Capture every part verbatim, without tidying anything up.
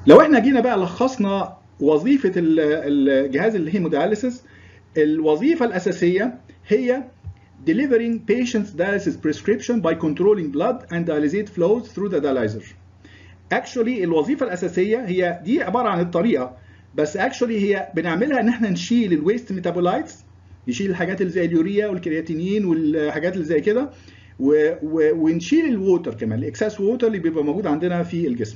لو احنا جينا بقى لخصنا وظيفه الجهاز الهيمودياليسيس، الوظيفه الاساسيه هي delivering patients dialysis prescription by controlling blood and dialysate flows through the dialyzer. actually الوظيفه الاساسيه هي دي عباره عن الطريقه، بس actually هي بنعملها ان احنا نشيل الويست ميتابولايتس، نشيل الحاجات اللي زي اليوريا والكرياتينين والحاجات اللي زي كده، ونشيل الووتر كمان، الاكسس ووتر اللي بيبقى موجود عندنا في الجسم.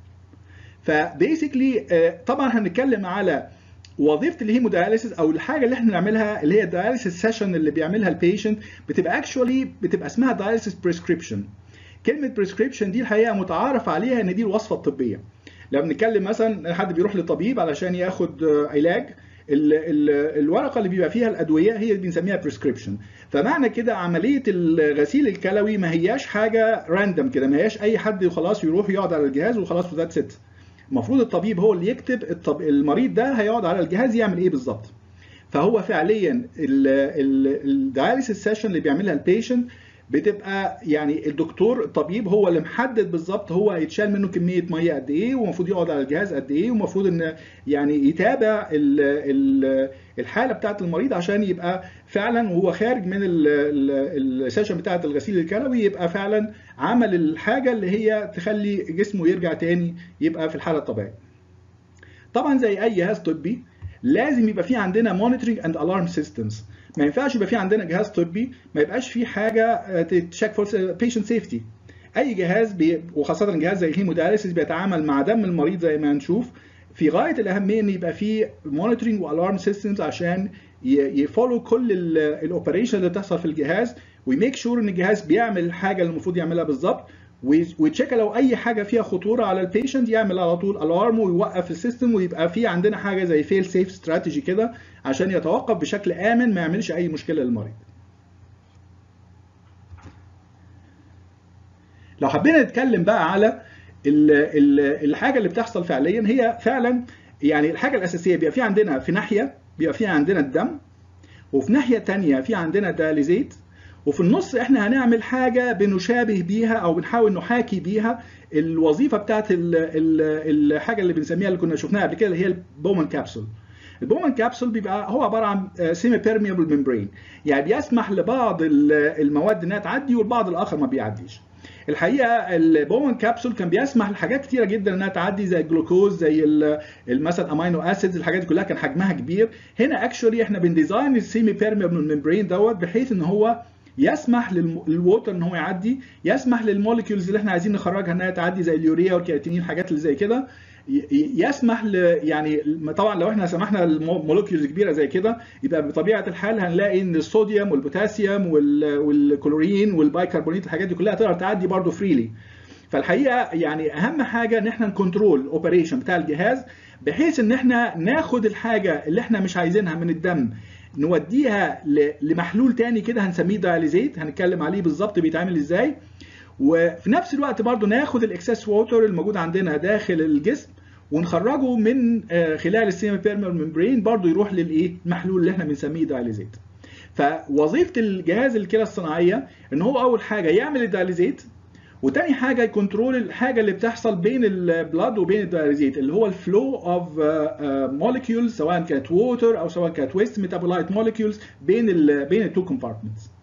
فبيسكلي طبعا هنتكلم على وظيفه الهيمودياليسيس او الحاجه اللي احنا بنعملها اللي هي الدياليسيس سيشن اللي بيعملها البيشنت، بتبقى اكشولي بتبقى اسمها دياليسيس بريسكريبشن. كلمه بريسكريبشن دي الحقيقه متعارف عليها ان دي الوصفه الطبيه. لما بنتكلم مثلا حد بيروح لطبيب علشان ياخد علاج، ال ال الورقه اللي بيبقى فيها الادويه هي اللي بنسميها بريسكريبشن. فمعنى كده عمليه الغسيل الكلوي ما هياش حاجه راندم كده، ما هياش اي حد وخلاص يروح يقعد على الجهاز وخلاص وذات ست. المفروض الطبيب هو اللي يكتب الطب... المريض ده هيقعد على الجهاز يعمل ايه بالظبط. فهو فعليا الدياليسيس سيشن اللي بيعملها البيشنت بتبقى يعني الدكتور الطبيب هو اللي محدد بالظبط هو هيتشال منه كميه ميه قد ايه، ومفروض يقعد على الجهاز قد ايه، ومفروض ان يعني يتابع ال ال الحاله بتاعه المريض عشان يبقى فعلا وهو خارج من السيشن بتاعه الغسيل الكلوي يبقى فعلا عمل الحاجه اللي هي تخلي جسمه يرجع تاني يبقى في الحاله الطبيعيه. طبعا زي اي جهاز طبي لازم يبقى في عندنا مونيتورنج اند الارم سيستمز. ما ينفعش يبقى في عندنا جهاز طبي ما يبقاش فيه حاجه تشيك فور بيشنت سيفتي. اي جهاز بي... وخاصه جهاز زي الهيمودياليسيس بيتعامل مع دم المريض زي ما هنشوف، في غايه الاهميه ان يبقى فيه مونيتورنج والارم سيستمز عشان يفولو كل الاوبريشن اللي بتحصل في الجهاز، ويميك شور ان الجهاز بيعمل الحاجه اللي المفروض يعملها بالظبط، ويتشيك لو اي حاجه فيها خطوره على البيشنت يعمل على طول الارم ويوقف السيستم، ويبقى في عندنا حاجه زي فيل سيف استراتيجي كده عشان يتوقف بشكل امن ما يعملش اي مشكله للمريض. لو حبينا نتكلم بقى على ال ال الحاجه اللي بتحصل فعليا، هي فعلا يعني الحاجه الاساسيه بيبقى في عندنا في ناحيه بيبقى في عندنا الدم، وفي ناحيه ثانيه في عندنا دياليزيت، وفي النص احنا هنعمل حاجه بنشابه بيها او بنحاول نحاكي بيها الوظيفه بتاعت الحاجه اللي بنسميها اللي كنا شفناها قبل كده اللي هي البومان كابسول. البومان كابسول بيبقى هو عباره عن سيمي بيرميبل ممبرين، يعني بيسمح لبعض المواد انها تعدي والبعض الاخر ما بيعديش. الحقيقه البومان كابسول كان بيسمح لحاجات كتيره جدا انها تعدي زي الجلوكوز، زي مثلا امينو اسيدز، الحاجات دي كلها كان حجمها كبير. هنا اكشولي احنا بنديزاين السيمي بيرميبل ممبرين دوت بحيث ان هو يسمح للووتر ان هو يعدي، يسمح للموليكيولز اللي احنا عايزين نخرجها انها تعدي زي اليوريا والكرياتينين الحاجات اللي زي كده، يسمح ل يعني طبعا لو احنا سمحنا لموليكيولز كبيره زي كده يبقى بطبيعه الحال هنلاقي ان الصوديوم والبوتاسيوم والكلورين والبايكربونات الحاجات دي كلها تقدر تعدي برضه فريلي. فالحقيقه يعني اهم حاجه ان احنا نكنترول الاوبريشن بتاع الجهاز بحيث ان احنا ناخد الحاجه اللي احنا مش عايزينها من الدم نوديها لمحلول تاني كده هنسميه دياليزيت، هنتكلم عليه بالظبط بيتعمل ازاي، وفي نفس الوقت برضو ناخد الاكسس ووتر الموجود عندنا داخل الجسم ونخرجه من خلال السيمي بيرميبل ممبرين برضو يروح للايه المحلول اللي احنا بنسميه دياليزيت. فوظيفه الجهاز الكلى الصناعيه ان هو اول حاجه يعمل الدياليزيت، وتاني حاجه يكنترول الحاجه اللي بتحصل بين البلاد وبين الدياليزيت اللي هو الفلو اوف موليكيولز سواء كانت ووتر او سواء كانت ويست ميتابولايت موليكيولز بين ال بين التو كومبارتمنتس.